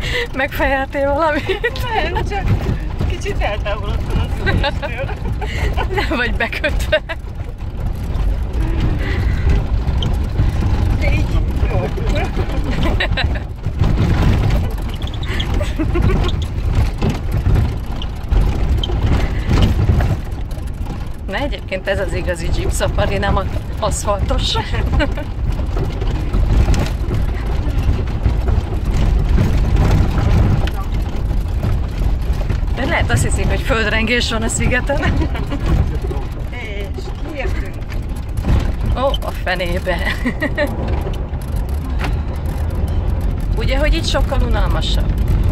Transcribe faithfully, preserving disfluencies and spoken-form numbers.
Megfejeltél valamit? Nem, csak kicsit eltávolodtam a szüléstől. Nem vagy bekötve. De így jó. Na egyébként ez az igazi Jeep Safari, nem az aszfaltos. De lehet azt hiszik, hogy földrengés van a szigeten. És kiértünk. Ó, a fenébe. Ugye, hogy itt sokkal unalmasabb?